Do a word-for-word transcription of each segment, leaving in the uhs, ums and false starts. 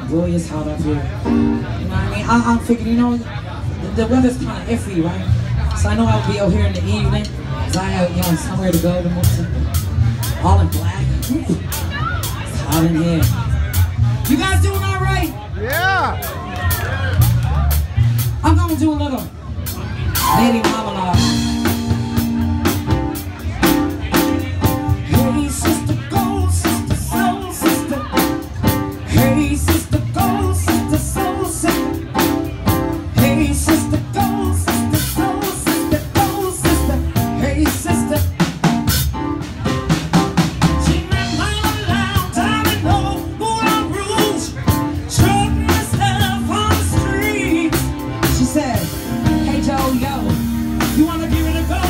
Boy, it's hot up here. You know what I mean? I, I'm figuring, you know, the, the weather's kind of iffy, right? So I know I'll be out here in the evening, because I have, you know, somewhere to go to move all in black. It's hot in here. You guys doing all right? Yeah! I'm going to do a little lady monologue. Hey, sister, gold, sister, soul, sister. Hey, sister, gold, sister, soul, sister. Hey, sister, gold, sister, soul, sister, gold, sister. Hey, sister. She met mama loud, time know who I rules. Trucking myself on the street. She said, hey, Joe, yo, you wanna give it a go?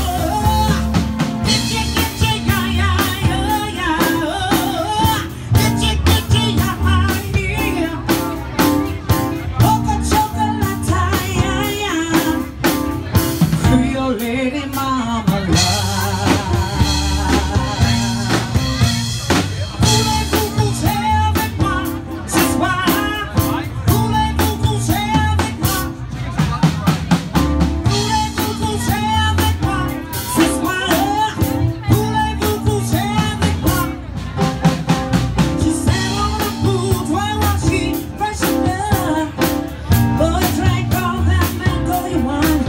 Lady mama love. Voulez-vous coucher avec moi ce soir? Voulez-vous coucher avec moi? Voulez-vous coucher avec moi ce soir? Voulez-vous coucher avec moi? She sat on the booth while she freshened up. Boy drank all that mango wine.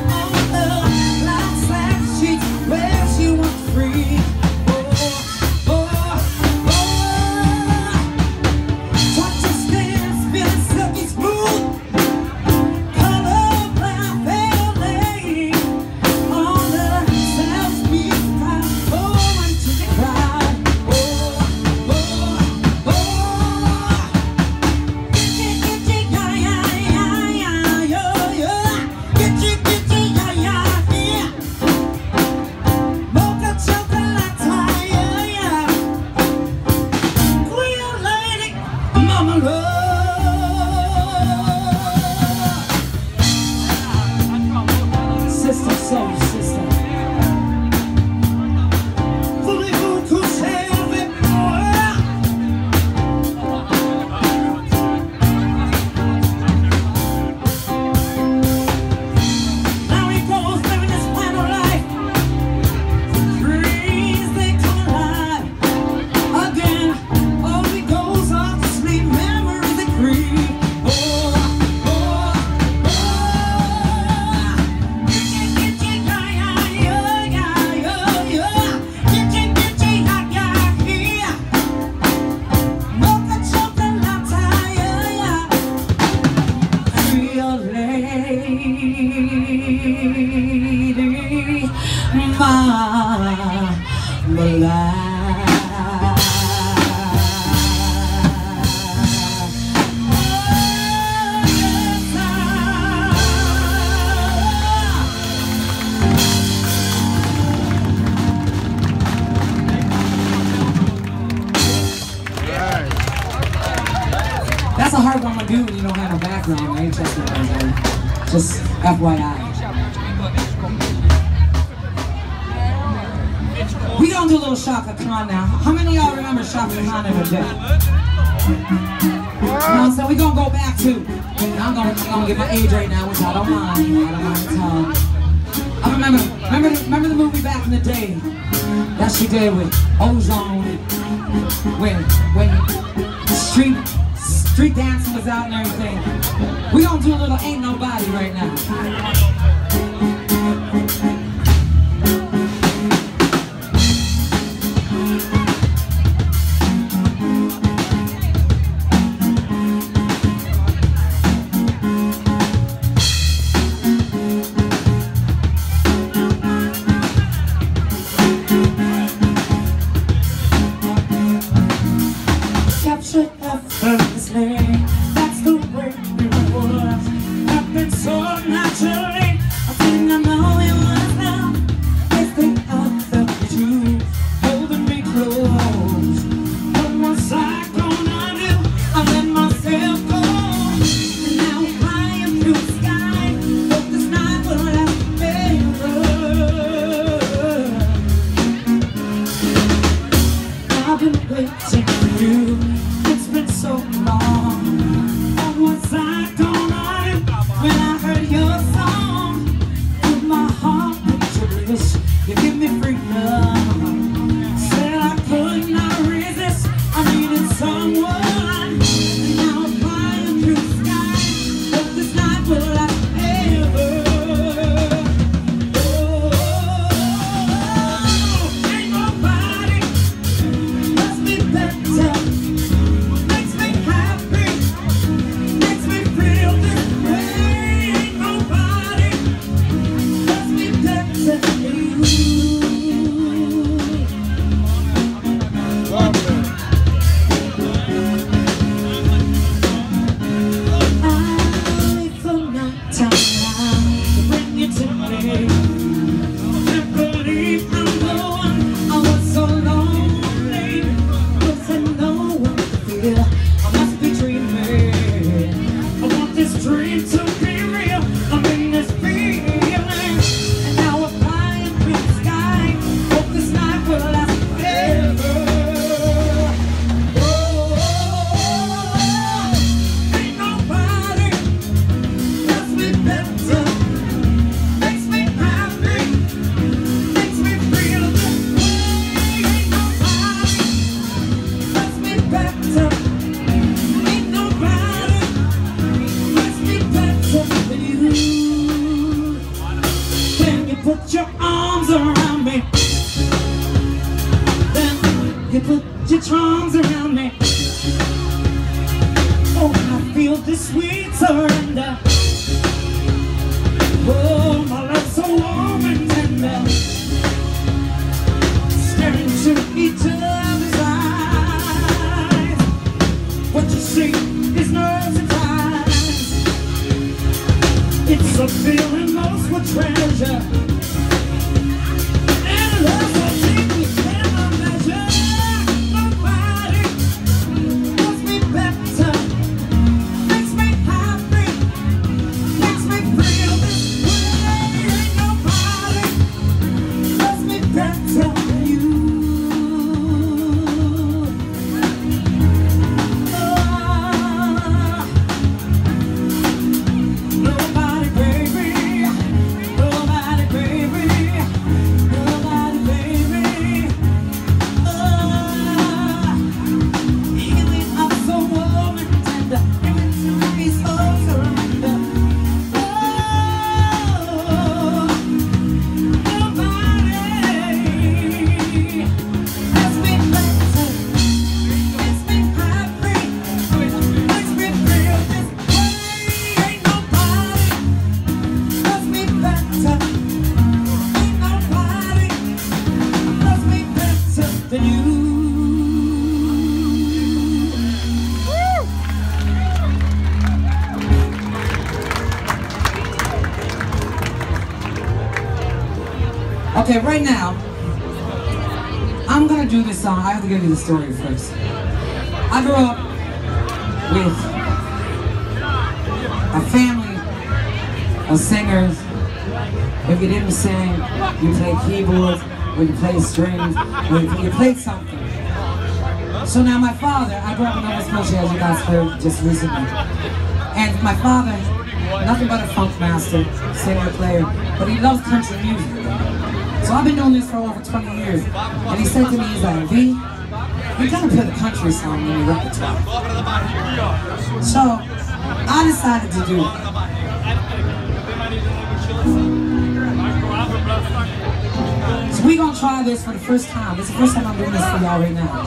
Sister, soul, sister. Voulez-vous coucher avec moi? Now he goes living his final life. Dreams they come alive again. Oh, he goes off to sleep. Memories that creep. Oh, oh, oh. Lady Marmalade. That's a hard one to do when you don't have a background, right? Just, just F Y I. We gonna do a little Chaka Khan now. How many of y'all remember Chaka Khan in the day? You know what I'm saying? We gonna go back to. I'm gonna, I'm gonna get my age right now, which I don't mind. I don't mind at all. I remember, remember, remember the movie back in the day that she did with Ozone, when, when street, street dancing was out and everything. We gonna do a little Ain't Nobody right now. Captured effortlessly, that's the way we were. Happened so naturally. put your arms around me. Then you put your charms around me. Oh, I feel this sweet surrender. Oh, my love's so warm and tender. Staring into each other's eyes. What you see is no surprise. It's a feeling most will treasure. And love so deep we cannot measure. Nobody loves me better. Makes me happy. Makes me feel this way. Ain't nobody loves me better than you. Okay, right now, I'm gonna do this song. I have to give you the story first. I grew up with a family of singers. If you didn't sing, you played keyboards, or you played strings, or you, you played something. So now my father, I grew up in Nova Scotia, as you guys heard just recently. And my father, nothing but a funk master, singer, player, but he loves country music. So I've been doing this for over twenty years, and he said to me, he's like, V, you gotta put a country song in your repertoire. So I decided to do it. So we're gonna try this for the first time. It's the first time I'm doing this for y'all right now.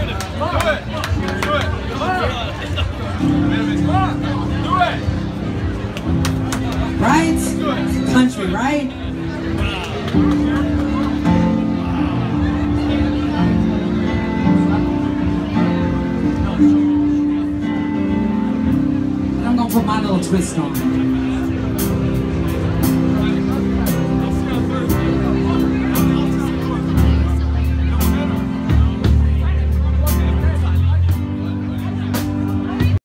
Right? Country, right? And I'm gonna put my little twist on it.